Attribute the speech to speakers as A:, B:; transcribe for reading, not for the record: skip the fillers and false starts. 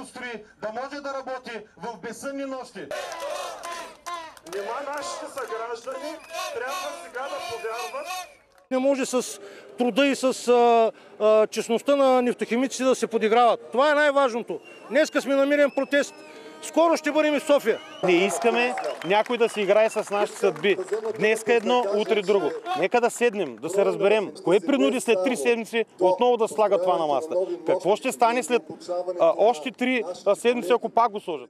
A: построи, да може да работи в безсънни нощи.
B: Нима нашите съграждани трябва сега да повярват?
C: Не може с труда и с честността на нефтохимиците да се подиграват. Това е най-важното. Днеска сме на мирен протест. Скоро ще бъдем и в София.
D: Не искаме някой да си играе с нашите съдби. Днеска едно, утре друго. Нека да седнем, да се разберем. Кое принуди след 3 седмици отново да слагат това на масата? Какво ще стане след още 3 седмици, ако пак го сложат?